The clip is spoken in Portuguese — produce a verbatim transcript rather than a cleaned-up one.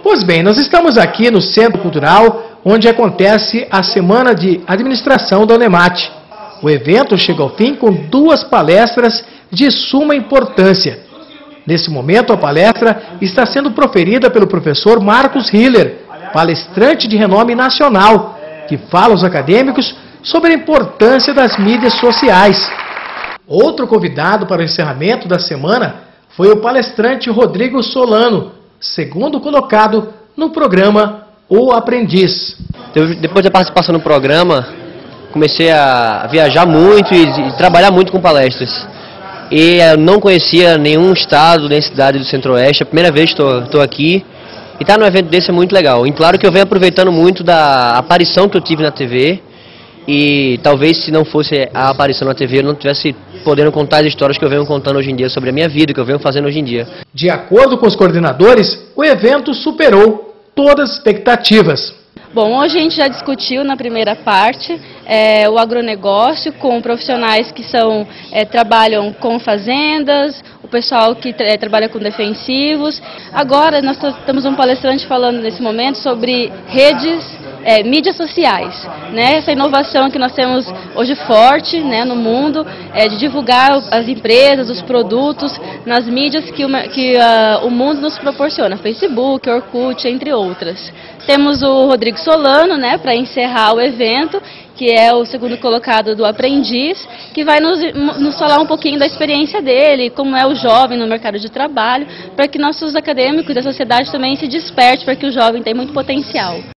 Pois bem, nós estamos aqui no Centro Cultural, onde acontece a Semana de Administração da Unemate. O evento chega ao fim com duas palestras de suma importância. Nesse momento, a palestra está sendo proferida pelo professor Marcos Hiller, palestrante de renome nacional, que fala aos acadêmicos sobre a importância das mídias sociais. Outro convidado para o encerramento da semana foi o palestrante Rodrigo Solano, segundo colocado no programa O Aprendiz. Depois da participação no programa, comecei a viajar muito e, e trabalhar muito com palestras. E eu não conhecia nenhum estado, nem cidade do Centro-Oeste. É a primeira vez que estou aqui. E estar num evento desse é muito legal. E claro que eu venho aproveitando muito da aparição que eu tive na T V. E talvez se não fosse a aparição na T V, eu não tivesse podendo contar as histórias que eu venho contando hoje em dia sobre a minha vida, que eu venho fazendo hoje em dia. De acordo com os coordenadores, o evento superou todas as expectativas. Bom, hoje a gente já discutiu na primeira parte é, o agronegócio com profissionais que são, é, trabalham com fazendas, o pessoal que é, trabalha com defensivos. Agora nós temos um palestrante falando nesse momento sobre redes, é, mídias sociais, né? Essa inovação que nós temos hoje forte, né, no mundo, é, de divulgar as empresas, os produtos nas mídias que, uma, que uh, o mundo nos proporciona, Facebook, Orkut, entre outras. Temos o Rodrigo Solano, né, para encerrar o evento, que é o segundo colocado do Aprendiz, que vai nos, nos falar um pouquinho da experiência dele, como é o jovem no mercado de trabalho, para que nossos acadêmicos da sociedade também se despertem, para que o jovem tem muito potencial.